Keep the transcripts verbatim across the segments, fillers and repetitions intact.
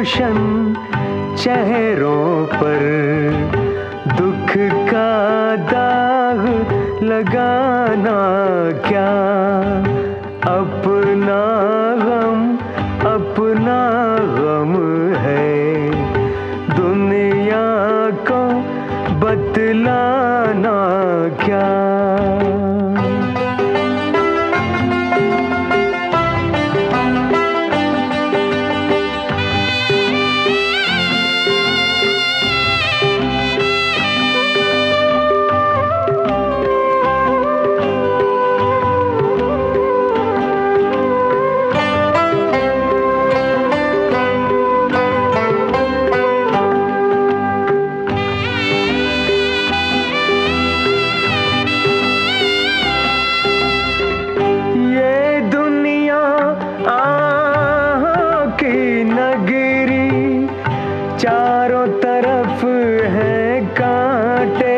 रोशन चेहरों पर दुख का दाग लगाना क्या, अपना गम अपना गम है, दुनिया को बतलाना क्या। चारों तरफ है कांटे,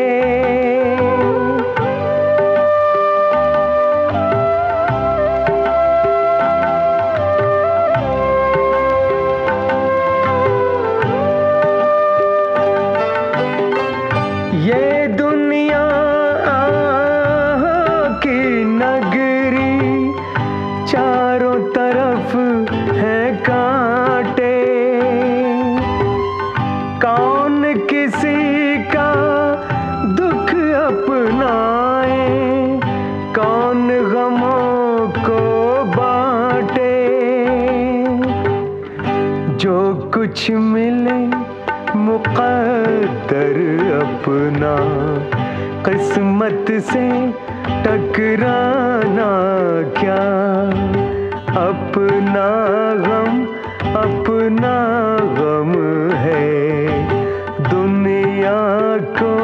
ये दुनिया की नगरी, चारों तरफ है कांटे। कौन किसी का दुख अपनाए, कौन गमों को बांटे। जो कुछ मिले मुक़द्दर अपना, किस्मत से टकराना क्या, अपना गम अपना गम है, दुनिया को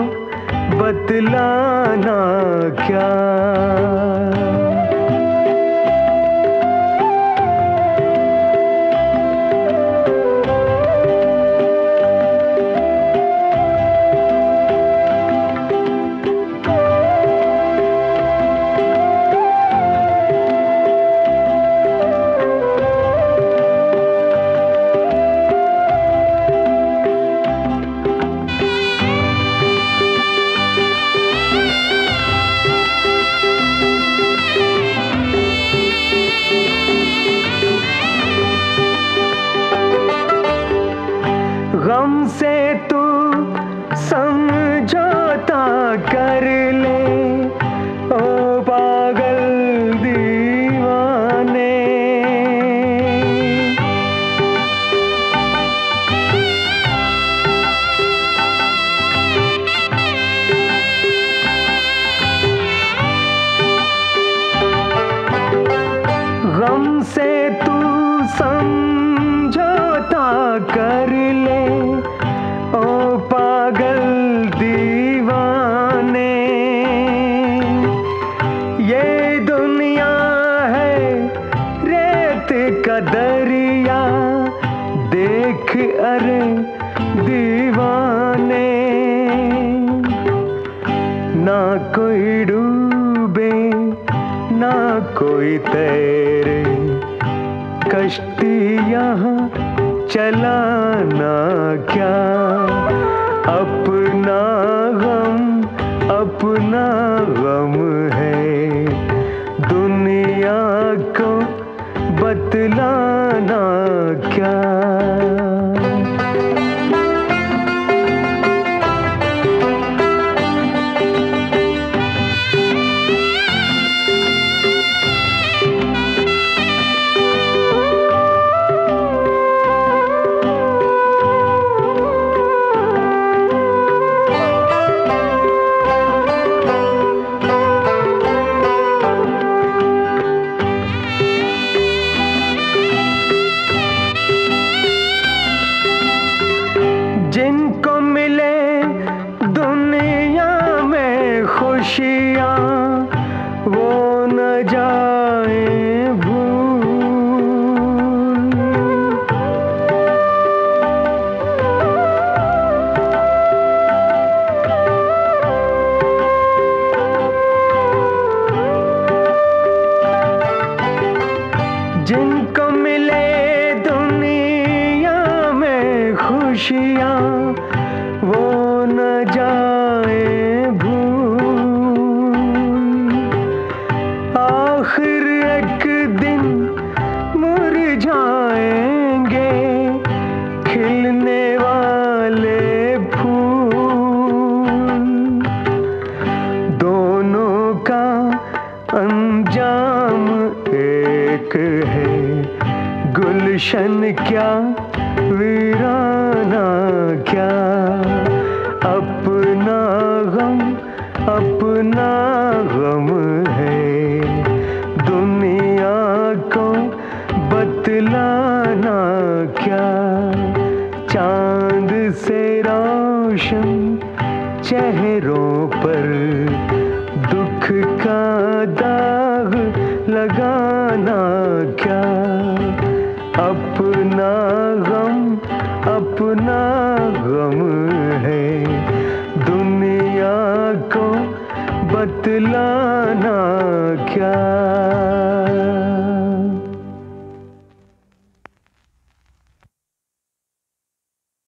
बतलाना क्या। गम से तू समझौता कर ले, ओ पागल दीवाने। गम से तू समझौता कर ले, ओ पागल दीवाने। ये दुनिया है रेत का दरिया, देख अरे दीवाने। ना कोई डूबे ना कोई तैरे, कश्ती यहाँ चलाना क्या, अपना गम अपना गम है, दुनिया को बतलाना क्या। खुशियाँ वो न जाए भूल। आखिर एक दिन मुरझाएंगे खिलने वाले फूल। दोनों का अंजाम एक है, गुलशन क्या वीराना क्या। अपना गम अपना गम है, दुनिया को बतलाना क्या। चांद से रोशन चेहरों पर दुख का दाग लगाना क्या। अपना गम अपना गम है, दुनिया को बतलाना क्या।